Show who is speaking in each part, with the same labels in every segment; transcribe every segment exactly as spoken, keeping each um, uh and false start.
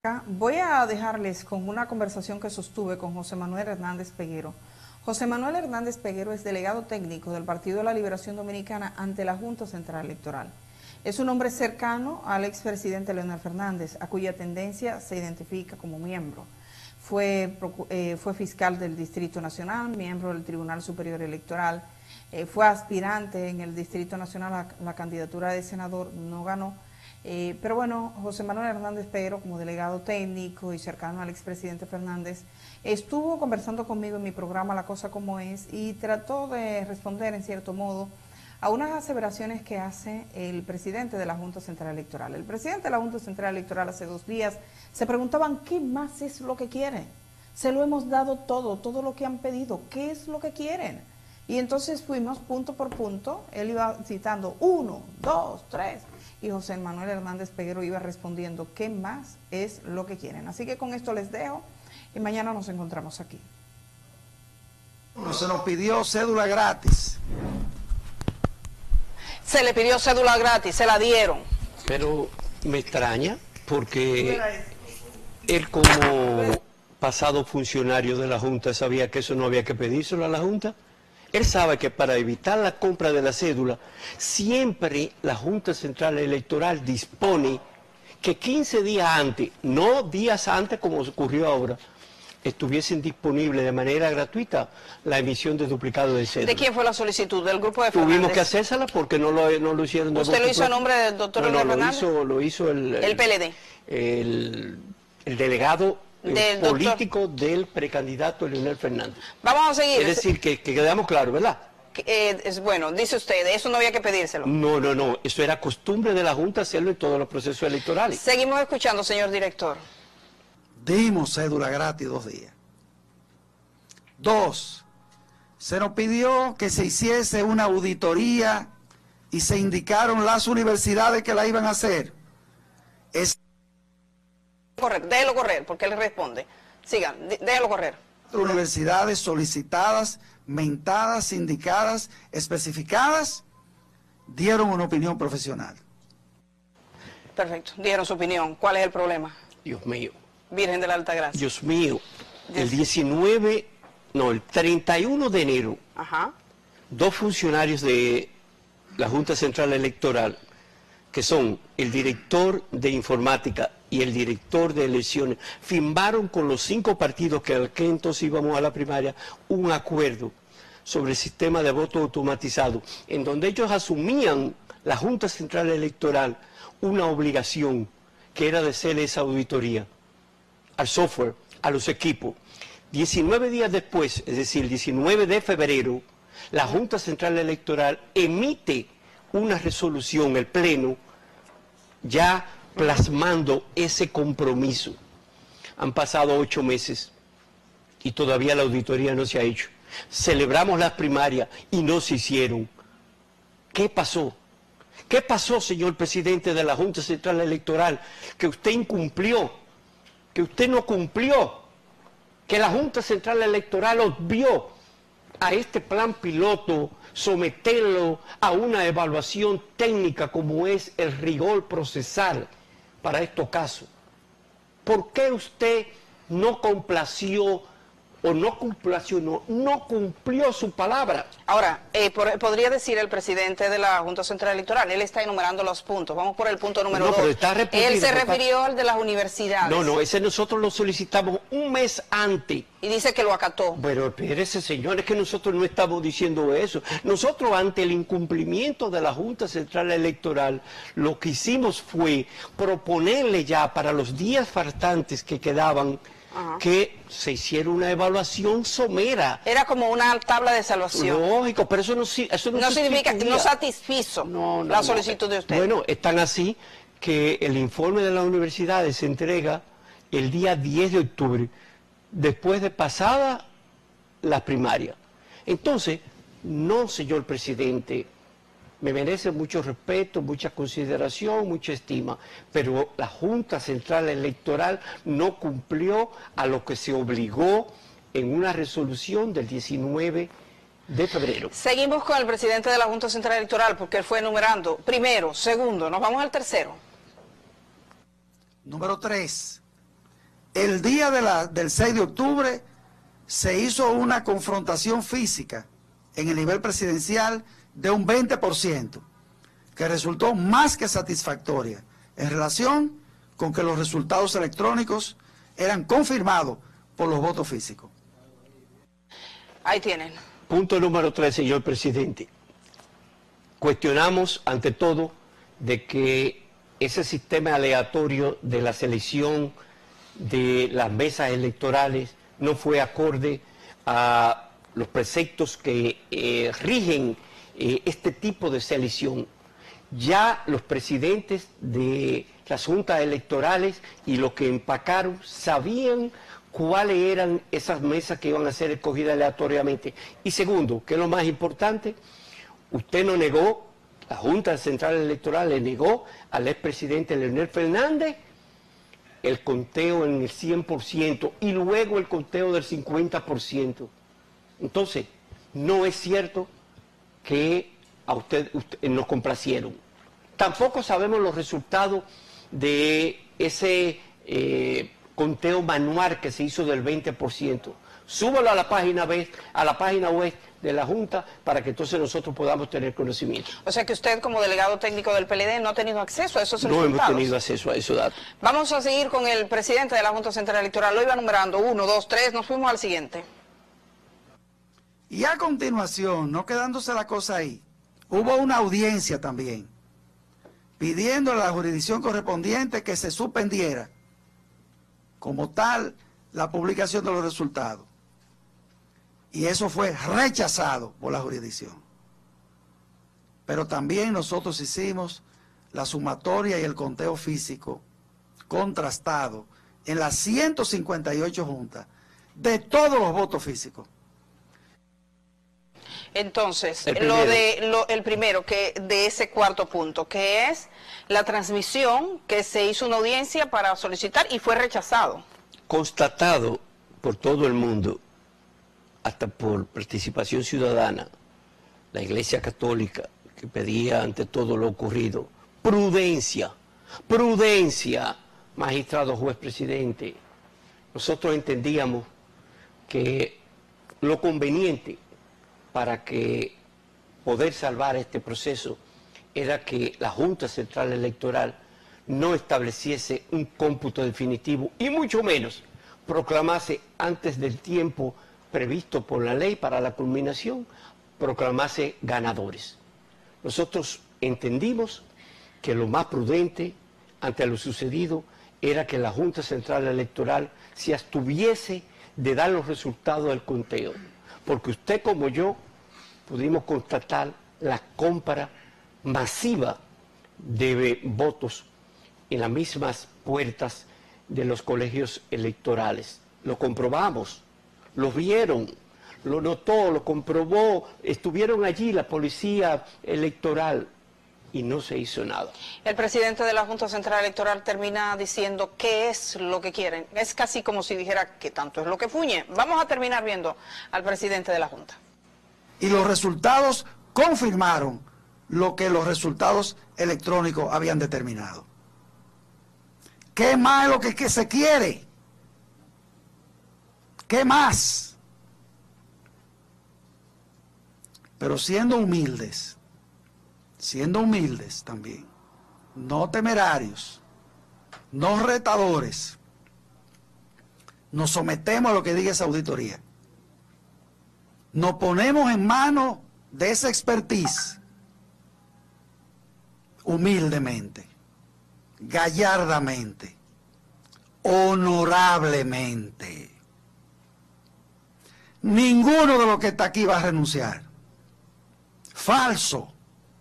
Speaker 1: Voy a dejarles con una conversación que sostuve con José Manuel Hernández Peguero. José Manuel Hernández Peguero es delegado técnico del Partido de la Liberación Dominicana ante la Junta Central Electoral. Es un hombre cercano al expresidente Leonel Fernández, a cuya tendencia se identifica como miembro. Fue, eh, fue fiscal del Distrito Nacional, miembro del Tribunal Superior Electoral, eh, fue aspirante en el Distrito Nacional a la candidatura de senador, no ganó. Eh, pero bueno, José Manuel Hernández Peguero, como delegado técnico y cercano al expresidente Fernández, estuvo conversando conmigo en mi programa La Cosa Como Es y trató de responder en cierto modo a unas aseveraciones que hace el presidente de la Junta Central Electoral. El presidente de la Junta Central Electoral hace dos días se preguntaban qué más es lo que quieren. Se lo hemos dado todo, todo lo que han pedido, ¿qué es lo que quieren? Y entonces fuimos punto por punto, él iba citando uno, dos, tres, y José Manuel Hernández Peguero iba respondiendo qué más es lo que quieren. Así que con esto les dejo y mañana nos encontramos aquí.
Speaker 2: Se nos pidió cédula gratis.
Speaker 3: Se le pidió cédula gratis, se la dieron.
Speaker 4: Pero me extraña porque él como pasado funcionario de la Junta sabía que eso no había que pedírselo a la Junta. Él sabe que para evitar la compra de la cédula, siempre la Junta Central Electoral dispone que quince días antes, no días antes como ocurrió ahora, estuviesen disponibles de manera gratuita la emisión de duplicado de cédula.
Speaker 3: ¿De quién fue la solicitud? ¿Del grupo de Fernández?
Speaker 4: Tuvimos que hacérsela porque no lo, no lo hicieron de
Speaker 3: ¿Usted lo hizo a nombre del doctor
Speaker 4: no, no,
Speaker 3: Leonel
Speaker 4: lo
Speaker 3: Fernández?
Speaker 4: hizo, lo hizo el, el,
Speaker 3: el P L D.
Speaker 4: El, el delegado
Speaker 3: del
Speaker 4: político
Speaker 3: doctor.
Speaker 4: del precandidato Leonel Fernández.
Speaker 3: Vamos a seguir.
Speaker 4: Es decir, que, que quedamos claros, ¿verdad?
Speaker 3: Eh, es bueno, dice usted, eso no había que pedírselo.
Speaker 4: No, no, no, eso era costumbre de la Junta hacerlo en todos los procesos electorales.
Speaker 3: Seguimos escuchando, señor director.
Speaker 2: Dimos cédula gratis dos días. Dos, se nos pidió que se hiciese una auditoría y se indicaron las universidades que la iban a hacer. Es
Speaker 3: Correcto, déjelo correr, porque él responde. Sigan, déjelo correr.
Speaker 2: Universidades solicitadas, mentadas, indicadas, especificadas, dieron una opinión profesional.
Speaker 3: Perfecto, dieron su opinión. ¿Cuál es el problema?
Speaker 4: Dios mío.
Speaker 3: Virgen de la Alta Gracia.
Speaker 4: Dios mío. El diecinueve, no, el treinta y uno de enero,
Speaker 3: Ajá.
Speaker 4: dos funcionarios de la Junta Central Electoral, que son el director de informática y el director de elecciones, firmaron con los cinco partidos que al que entonces íbamos a la primaria un acuerdo sobre el sistema de voto automatizado, en donde ellos asumían, la Junta Central Electoral, una obligación que era de hacer esa auditoría al software, a los equipos. diecinueve días después, es decir, el diecinueve de febrero, la Junta Central Electoral emite una resolución, el Pleno, ya plasmando ese compromiso. Han pasado ocho meses y todavía la auditoría no se ha hecho. Celebramos las primarias y no se hicieron. ¿Qué pasó? ¿Qué pasó, señor presidente de la Junta Central Electoral? Que usted incumplió, que usted no cumplió, que la Junta Central Electoral obvió a este plan piloto someterlo a una evaluación técnica como es el rigor procesal para estos casos. ¿Por qué usted no complació o no complació, no, no cumplió su palabra?
Speaker 3: Ahora, eh, por, podría decir el presidente de la Junta Central Electoral, él está enumerando los puntos, vamos por el punto número
Speaker 4: No,
Speaker 3: dos.
Speaker 4: pero está repetido,
Speaker 3: él se
Speaker 4: está...
Speaker 3: refirió al de las universidades.
Speaker 4: No, no, ese nosotros lo solicitamos un mes antes.
Speaker 3: Y dice que lo acató.
Speaker 4: Pero espérese, señor, es que nosotros no estamos diciendo eso. Nosotros, ante el incumplimiento de la Junta Central Electoral, lo que hicimos fue proponerle ya para los días faltantes que quedaban, Ajá. que se hiciera una evaluación somera.
Speaker 3: Era como una tabla de salvación.
Speaker 4: Lógico, pero eso no, eso no,
Speaker 3: no significa, no satisfizo
Speaker 4: no, no,
Speaker 3: la solicitud
Speaker 4: no.
Speaker 3: de usted.
Speaker 4: Bueno, es tan así que el informe de las universidades se entrega el día diez de octubre, después de pasada la primaria. Entonces, no, señor presidente, me merece mucho respeto, mucha consideración, mucha estima, pero la Junta Central Electoral no cumplió a lo que se obligó en una resolución del diecinueve de febrero.
Speaker 3: Seguimos con el presidente de la Junta Central Electoral, porque él fue enumerando primero, segundo, nos vamos al tercero.
Speaker 2: Número tres, el día de la, del seis de octubre se hizo una confrontación física en el nivel presidencial de un veinte por ciento, que resultó más que satisfactoria en relación con que los resultados electrónicos eran confirmados por los votos físicos.
Speaker 3: Ahí tienen.
Speaker 4: Punto número tres, señor presidente. Cuestionamos ante todo de que ese sistema aleatorio de la selección de las mesas electorales no fue acorde a los preceptos que eh, rigen eh, este tipo de selección. Ya los presidentes de las juntas electorales y los que empacaron sabían cuáles eran esas mesas que iban a ser escogidas aleatoriamente. Y segundo, que es lo más importante, usted no negó, la Junta Central Electoral le negó al expresidente Leonel Fernández el conteo en el cien por ciento y luego el conteo del cincuenta por ciento. Entonces, no es cierto que a usted, usted nos complacieron. Tampoco sabemos los resultados de ese eh, conteo manual que se hizo del veinte por ciento. Súbalo a la página web, a la página web de la Junta para que entonces nosotros podamos tener conocimiento.
Speaker 3: O sea que usted como delegado técnico del P L D no ha tenido acceso a esos
Speaker 4: no
Speaker 3: resultados.
Speaker 4: No hemos tenido acceso a esos datos.
Speaker 3: Vamos a seguir con el presidente de la Junta Central Electoral. Lo iba numerando, uno, dos, tres, nos fuimos al siguiente.
Speaker 2: Y a continuación, no quedándose la cosa ahí, hubo una audiencia también, pidiendo a la jurisdicción correspondiente que se suspendiera como tal la publicación de los resultados. Y eso fue rechazado por la jurisdicción. Pero también nosotros hicimos la sumatoria y el conteo físico contrastado en las ciento cincuenta y ocho juntas de todos los votos físicos.
Speaker 3: Entonces, el lo de lo, el primero que de ese cuarto punto, que es la transmisión, que se hizo una audiencia para solicitar y fue rechazado.
Speaker 4: Constatado por todo el mundo, hasta por participación ciudadana, la Iglesia Católica, que pedía ante todo lo ocurrido, prudencia, prudencia, magistrado, juez, presidente. Nosotros entendíamos que lo conveniente para que poder salvar este proceso era que la Junta Central Electoral no estableciese un cómputo definitivo y mucho menos proclamase antes del tiempo previsto por la ley para la culminación, proclamase ganadores. Nosotros entendimos que lo más prudente ante lo sucedido era que la Junta Central Electoral se abstuviese de dar los resultados del conteo, porque usted como yo pudimos constatar la compra masiva de votos en las mismas puertas de los colegios electorales. Lo comprobamos, lo vieron, lo notó, lo comprobó, estuvieron allí la policía electoral y no se hizo nada.
Speaker 3: El presidente de la Junta Central Electoral termina diciendo qué es lo que quieren. Es casi como si dijera que tanto es lo que fuñe. Vamos a terminar viendo al presidente de la Junta.
Speaker 2: Y los resultados confirmaron lo que los resultados electrónicos habían determinado. ¿Qué más es lo que, que se quiere? ¿Qué más? Pero siendo humildes, siendo humildes también, no temerarios, no retadores, nos sometemos a lo que diga esa auditoría. Nos ponemos en manos de esa expertise, humildemente, gallardamente, honorablemente. Ninguno de los que está aquí va a renunciar. Falso.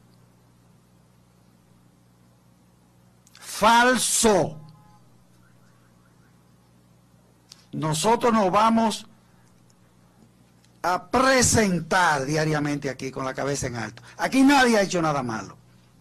Speaker 2: Falso. Nosotros nos vamos a presentar diariamente aquí con la cabeza en alto. Aquí nadie ha hecho nada malo.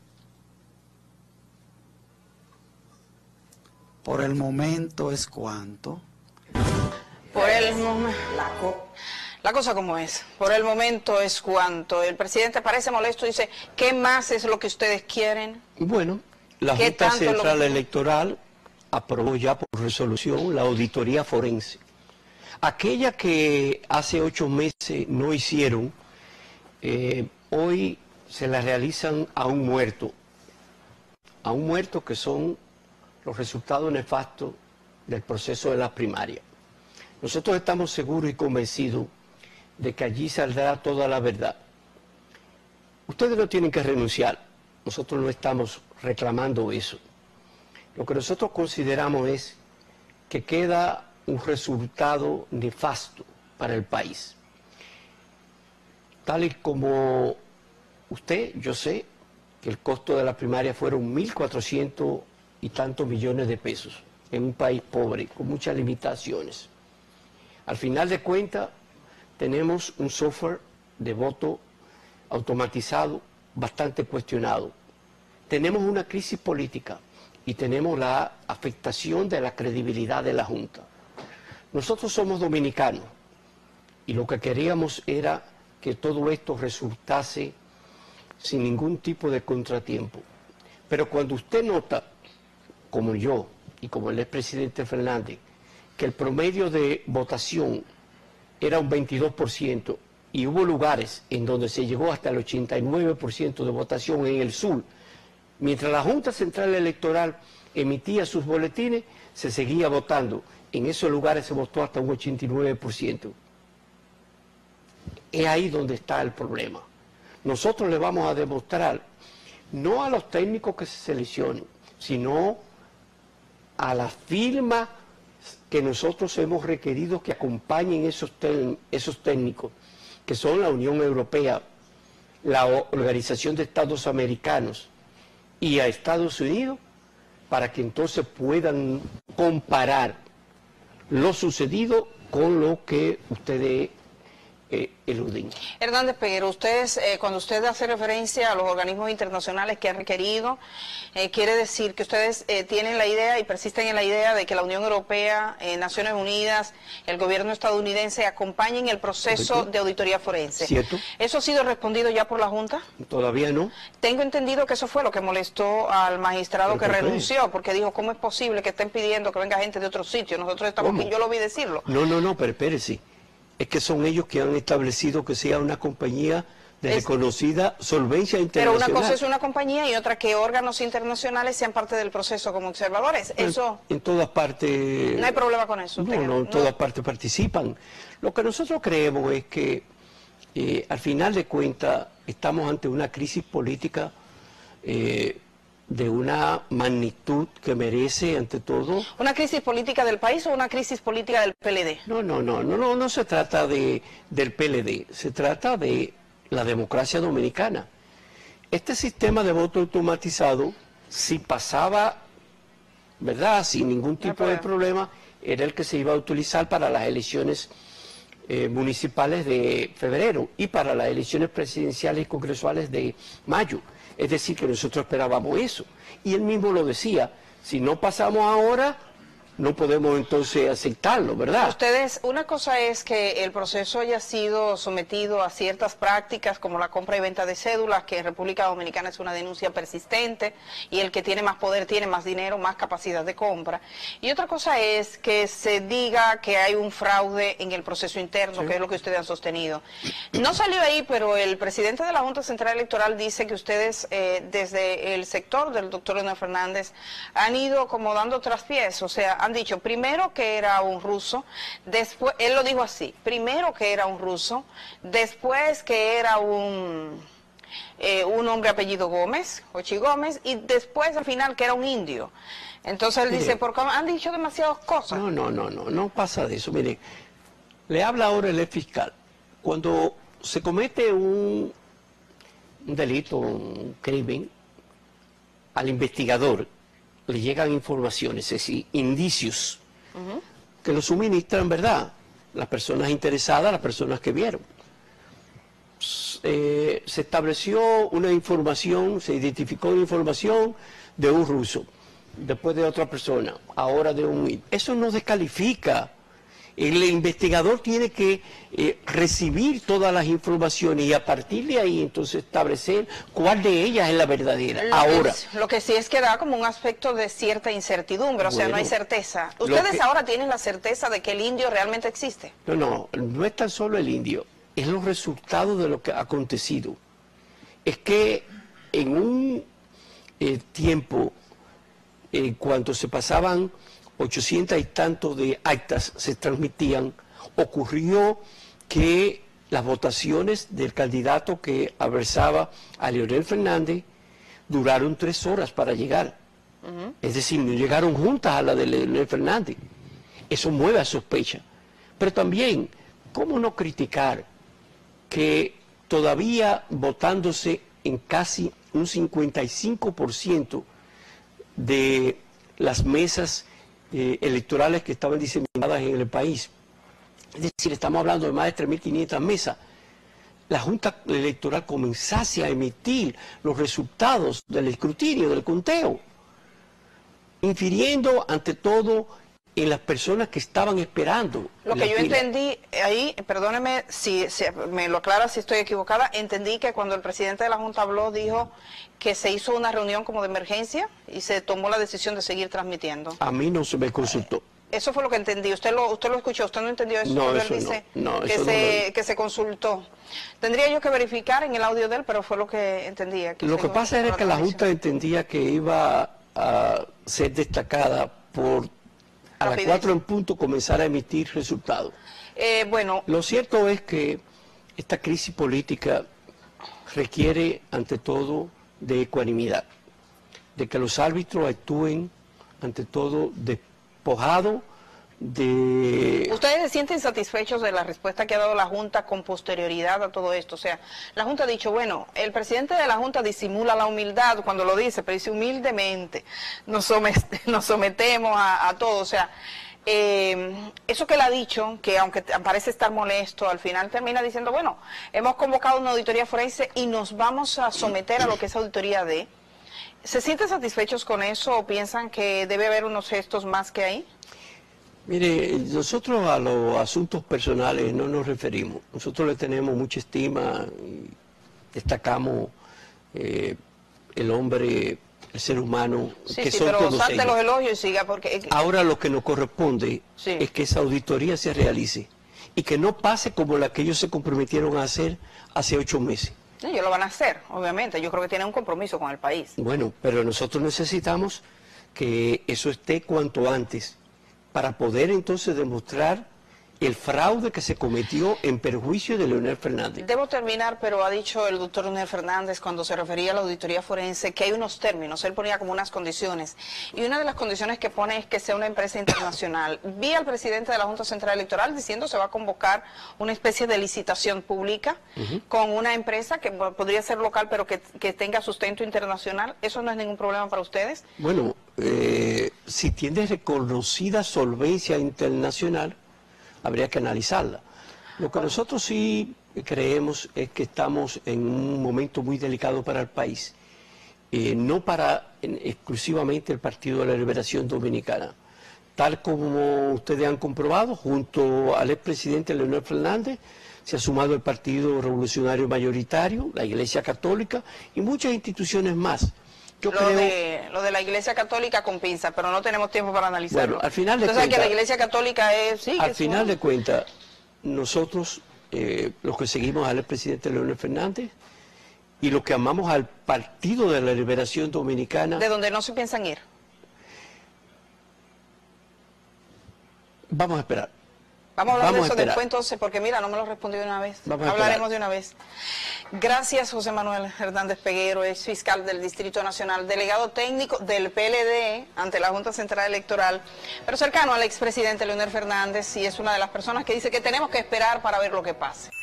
Speaker 2: Por el momento es cuanto.
Speaker 3: Por el momento. La, co la cosa como es. Por el momento es cuanto. El presidente parece molesto y dice, ¿qué más es lo que ustedes quieren?
Speaker 4: Bueno, la Junta Central Electoral aprobó ya por resolución la auditoría forense. Aquella que hace ocho meses no hicieron, eh, hoy se la realizan a un muerto, a un muerto que son los resultados nefastos del proceso de la primaria. Nosotros estamos seguros y convencidos de que allí saldrá toda la verdad. Ustedes no tienen que renunciar, nosotros no estamos reclamando eso. Lo que nosotros consideramos es que queda un resultado nefasto para el país. Tal y como usted, yo sé que el costo de la primaria fueron mil cuatrocientos y tantos millones de pesos en un país pobre, con muchas limitaciones. Al final de cuentas, tenemos un software de voto automatizado bastante cuestionado. Tenemos una crisis política y tenemos la afectación de la credibilidad de la Junta. Nosotros somos dominicanos y lo que queríamos era que todo esto resultase sin ningún tipo de contratiempo. Pero cuando usted nota, como yo y como el expresidente Fernández, que el promedio de votación era un veintidós por ciento y hubo lugares en donde se llegó hasta el ochenta y nueve por ciento de votación en el sur, mientras la Junta Central Electoral emitía sus boletines, se seguía votando. En esos lugares se votó hasta un ochenta y nueve por ciento. Es ahí donde está el problema. Nosotros le vamos a demostrar, no a los técnicos que se seleccionen, sino a la firma que nosotros hemos requerido que acompañen esos, esos técnicos, que son la Unión Europea, la Organización de Estados Americanos y a Estados Unidos, para que entonces puedan comparar lo sucedido con lo que ustedes eh, eluden.
Speaker 3: Hernández Peguero, ustedes, eh, cuando usted hace referencia a los organismos internacionales que han requerido, eh, quiere decir que ustedes eh, tienen la idea y persisten en la idea de que la Unión Europea, eh, Naciones Unidas, el gobierno estadounidense acompañen el proceso ¿Correcto? de auditoría forense.
Speaker 4: ¿Cierto?
Speaker 3: ¿Eso ha sido respondido ya por la Junta?
Speaker 4: Todavía no.
Speaker 3: Tengo entendido que eso fue lo que molestó al magistrado que renunció, porque dijo, ¿cómo es posible que estén pidiendo que venga gente de otro sitio? Nosotros estamos
Speaker 4: ¿Cómo?
Speaker 3: aquí, yo lo vi decirlo.
Speaker 4: No, no, no, pero espérese. Es que son ellos que han establecido que sea una compañía de es, reconocida solvencia internacional.
Speaker 3: Pero una cosa es una compañía y otra que órganos internacionales sean parte del proceso como observadores. Eso
Speaker 4: en, en todas partes...
Speaker 3: No hay problema con eso.
Speaker 4: No, no, en todas no. partes participan. Lo que nosotros creemos es que eh, al final de cuentas estamos ante una crisis política eh, de una magnitud que merece, ante todo...
Speaker 3: ¿Una crisis política del país o una crisis política del P L D?
Speaker 4: No, no, no, no, no, no se trata de, del P L D, se trata de la democracia dominicana. Este sistema de voto automatizado, si pasaba, ¿verdad?, sin ningún tipo de problema, era el que se iba a utilizar para las elecciones eh, municipales de febrero y para las elecciones presidenciales y congresuales de mayo. Es decir, que nosotros esperábamos eso. Y él mismo lo decía, si no pasamos ahora, no podemos entonces aceptarlo, ¿verdad?
Speaker 3: Ustedes, una cosa es que el proceso haya sido sometido a ciertas prácticas como la compra y venta de cédulas, que en República Dominicana es una denuncia persistente, y el que tiene más poder tiene más dinero, más capacidad de compra. Y otra cosa es que se diga que hay un fraude en el proceso interno, sí. que es lo que ustedes han sostenido. No salió ahí, pero el presidente de la Junta Central Electoral dice que ustedes, eh, desde el sector del doctor Leonel Fernández, han ido como dando traspiés, o sea, han dicho primero que era un ruso, después, él lo dijo así, primero que era un ruso, después que era un, eh, un hombre apellido Gómez, Ochi Gómez, y después al final que era un indio. Entonces él mire, dice, porque han dicho demasiadas cosas.
Speaker 4: No, no, no, no, no pasa de eso. Mire, le habla ahora el fiscal. Cuando se comete un, un delito, un crimen, al investigador le llegan informaciones, es decir, indicios, uh-huh. que lo suministran, ¿verdad?, las personas interesadas, las personas que vieron. Eh, se estableció una información, se identificó una información de un ruso, después de otra persona, ahora de un... Eso no descalifica El investigador tiene que eh, recibir todas las informaciones y a partir de ahí entonces establecer cuál de ellas es la verdadera.
Speaker 3: Lo
Speaker 4: ahora,
Speaker 3: que, lo que sí es que da como un aspecto de cierta incertidumbre, o sea,
Speaker 4: bueno,
Speaker 3: no hay certeza. ¿Ustedes
Speaker 4: que,
Speaker 3: ahora tienen la certeza de que el indio realmente existe?
Speaker 4: No, no, no es tan solo el indio, es los resultados de lo que ha acontecido. Es que en un eh, tiempo, en cuanto se pasaban ochocientas y tantos de actas se transmitían, ocurrió que las votaciones del candidato que adversaba a Leonel Fernández duraron tres horas para llegar. Uh-huh. Es decir, no llegaron juntas a la de Leonel Fernández. Eso mueve a sospecha. Pero también, ¿cómo no criticar que todavía votándose en casi un cincuenta y cinco por ciento de las mesas Eh, electorales que estaban diseminadas en el país? Es decir, estamos hablando de más de tres mil quinientas mesas. La Junta Electoral comenzase a emitir los resultados del escrutinio, del conteo, infiriendo ante todo en las personas que estaban esperando.
Speaker 3: Lo que yo
Speaker 4: fila.
Speaker 3: entendí ahí, perdóneme si, si me lo aclara si estoy equivocada, entendí que cuando el presidente de la Junta habló, dijo que se hizo una reunión como de emergencia y se tomó la decisión de seguir transmitiendo.
Speaker 4: A mí no se me consultó.
Speaker 3: Eso fue lo que entendí. ¿Usted lo, usted lo escuchó? ¿Usted no entendió eso?
Speaker 4: No,
Speaker 3: Él
Speaker 4: eso
Speaker 3: dice
Speaker 4: no. No,
Speaker 3: que,
Speaker 4: eso
Speaker 3: se,
Speaker 4: no.
Speaker 3: que se consultó. Tendría yo que verificar en el audio de él, pero fue lo que entendía. Que
Speaker 4: lo que pasa era que la Junta entendía que iba a ser destacada por a las cuatro en punto comenzar a emitir resultados.
Speaker 3: Eh, bueno.
Speaker 4: Lo cierto es que esta crisis política requiere, ante todo, de ecuanimidad, de que los árbitros actúen, ante todo, despojados de...
Speaker 3: ¿Ustedes se sienten satisfechos de la respuesta que ha dado la Junta con posterioridad a todo esto? O sea, la Junta ha dicho, bueno, el presidente de la Junta disimula la humildad cuando lo dice, pero dice humildemente, nos, somet nos sometemos a, a todo, o sea... Eh, eso que él ha dicho, que aunque parece estar molesto, al final termina diciendo, bueno, hemos convocado una auditoría forense y nos vamos a someter a lo que es auditoría de... ¿Se sienten satisfechos con eso o piensan que debe haber unos gestos más que ahí?
Speaker 4: Mire, nosotros a los asuntos personales no nos referimos. Nosotros le tenemos mucha estima y destacamos eh, el hombre... el ser humano,
Speaker 3: sí,
Speaker 4: que
Speaker 3: sí,
Speaker 4: son
Speaker 3: pero
Speaker 4: todos
Speaker 3: salte
Speaker 4: ellos.
Speaker 3: los elogios y siga porque...
Speaker 4: Ahora lo que nos corresponde sí. es que esa auditoría se realice y que no pase como la que ellos se comprometieron a hacer hace ocho meses.
Speaker 3: Sí, ellos lo van a hacer, obviamente. Yo creo que tienen un compromiso con el país.
Speaker 4: Bueno, pero nosotros necesitamos que eso esté cuanto antes para poder entonces demostrar el fraude que se cometió en perjuicio de Leonel Fernández.
Speaker 3: Debo terminar, pero ha dicho el doctor Leonel Fernández cuando se refería a la auditoría forense que hay unos términos, él ponía como unas condiciones, y una de las condiciones que pone es que sea una empresa internacional. Vi al presidente de la Junta Central Electoral diciendo se va a convocar una especie de licitación pública uh-huh. con una empresa que podría ser local pero que, que tenga sustento internacional. ¿Eso no es ningún problema para ustedes?
Speaker 4: Bueno, eh, si tiene reconocida solvencia internacional, habría que analizarla. Lo que nosotros sí creemos es que estamos en un momento muy delicado para el país, eh, no para en, exclusivamente el Partido de la Liberación Dominicana. Tal como ustedes han comprobado, junto al expresidente Leonel Fernández, se ha sumado el Partido Revolucionario Mayoritario, la Iglesia Católica y muchas instituciones más. Yo
Speaker 3: lo,
Speaker 4: creo...
Speaker 3: de, lo de la Iglesia Católica con pinza, pero no tenemos tiempo para analizarlo.
Speaker 4: Bueno, al final de
Speaker 3: Entonces,
Speaker 4: cuentas,
Speaker 3: que la Iglesia Católica es... Sí,
Speaker 4: al
Speaker 3: es
Speaker 4: final
Speaker 3: un...
Speaker 4: de cuentas, nosotros, eh, los que seguimos al presidente Leonel Fernández y los que amamos al Partido de la Liberación Dominicana...
Speaker 3: ¿De donde no se piensan ir?
Speaker 4: Vamos a esperar.
Speaker 3: Vamos a hablar
Speaker 4: Vamos
Speaker 3: de eso después entonces, porque mira, no me lo respondió de una vez.
Speaker 4: Vamos
Speaker 3: Hablaremos de una vez. Gracias, José Manuel Hernández Peguero, ex fiscal del Distrito Nacional, delegado técnico del P L D ante la Junta Central Electoral, pero cercano al expresidente Leonel Fernández, y es una de las personas que dice que tenemos que esperar para ver lo que pase.